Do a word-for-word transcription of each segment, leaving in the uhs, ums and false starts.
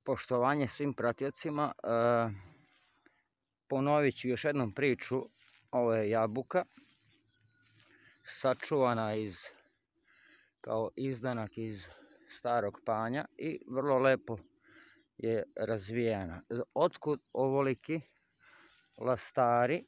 Poštovanje svim pratiocima. E, ponovit ću još jednom priču. Ovo je jabuka sačuvana iz, kao izdanak iz starog panja i vrlo lepo je razvijena. Otkud ovoliki lastari,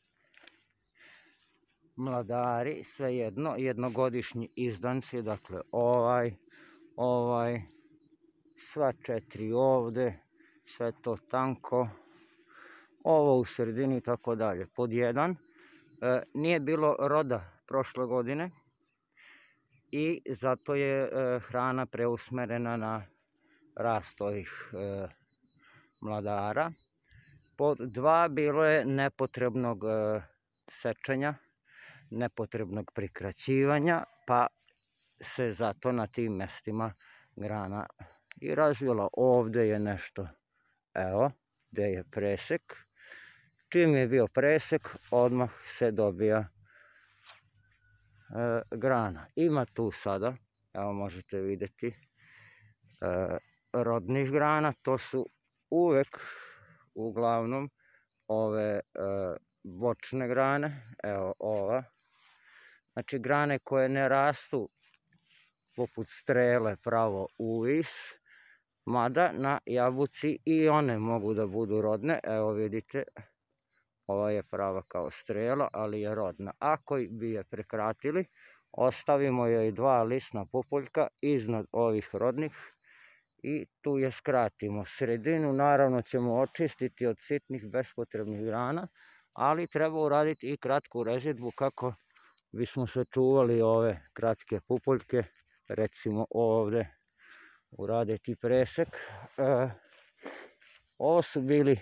mladari, svejedno, jednogodišnji izdanci, dakle ovaj, ovaj, sva četiri ovde, sve to tanko, ovo u sredini i tako dalje. Pod jedan, e, nije bilo roda prošle godine i zato je e, hrana preusmerena na rast ovih e, mladara. Pod dva, bilo je nepotrebnog e, sečenja, nepotrebnog prikraćivanja, pa se zato na tim mestima grana i razvila. Ovde je nešto, evo, gde je presek. Čim je bio presek, odmah se dobija e, grana. Ima tu sada, evo možete vidjeti, e, rodnih grana. To su uvek, uglavnom, ove e, bočne grane, evo ova. Znači grane koje ne rastu poput strele pravo uvis, mada na jabuci i one mogu da budu rodne. Evo vidite, ova je prava kao strela, ali je rodna. Ako bi je prekratili, ostavimo joj dva lisna pupoljka iznad ovih rodnih i tu je skratimo. Sredinu naravno ćemo očistiti od sitnih bespotrebnih grana, ali treba uraditi i kratku rezidbu kako bismo sačuvali ove kratke pupoljke. Recimo ovde uraditi presek. E, ovo su bili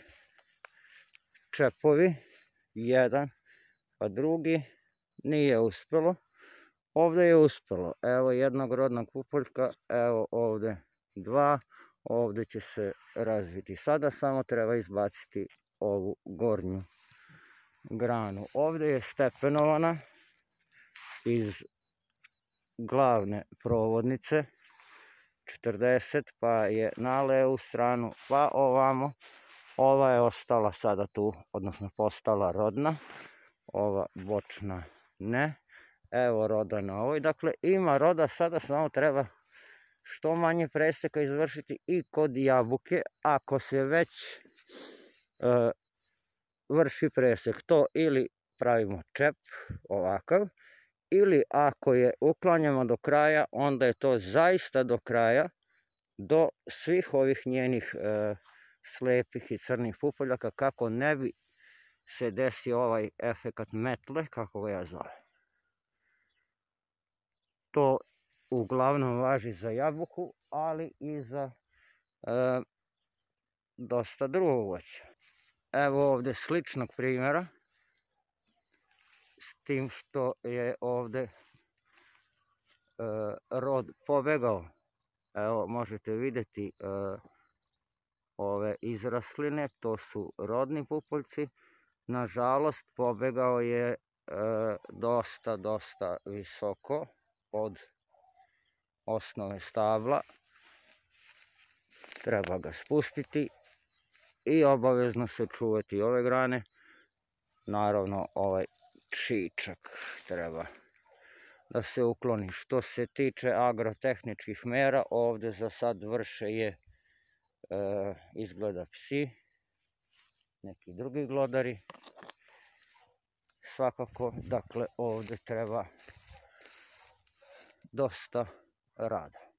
čepovi, jedan, a drugi nije uspelo. Ovde je uspelo, evo jednog rodnog pupoljka, evo ovde dva, ovde će se razviti. Sada samo treba izbaciti ovu gornju granu. Ovde je stepenovana iz glavne provodnice četrdeset, pa je na levu stranu, pa ovamo. Ova je ostala sada tu, odnosno postala rodna, ova bočna ne. Evo roda na ovoj, dakle ima roda, sada samo treba što manje preseka izvršiti i kod jabuke. Ako se već e, vrši presek, to ili pravimo čep ovakav, ili ako je uklanjamo do kraja, onda je to zaista do kraja, do svih ovih njenih e, slepih i crnih pupoljaka, kako ne bi se desio ovaj efekat metle, kako ga ja zovem. To uglavnom važi za jabuku, ali i za e, dosta drugog voća. Evo ovde sličnog primjera, s tim što je ovde e, rod pobegao. Evo možete vidjeti e, ove izrasline, to su rodni pupoljci. Nažalost pobegao je e, dosta, dosta visoko od osnove stabla. Treba ga spustiti i obavezno se čuvati ove grane. Naravno ovaj čičak treba da se ukloni. Što se tiče agrotehničkih mera, ovde za sad vrše je e, izgleda psi, neki drugi glodari. Svakako, dakle, ovde treba dosta rada.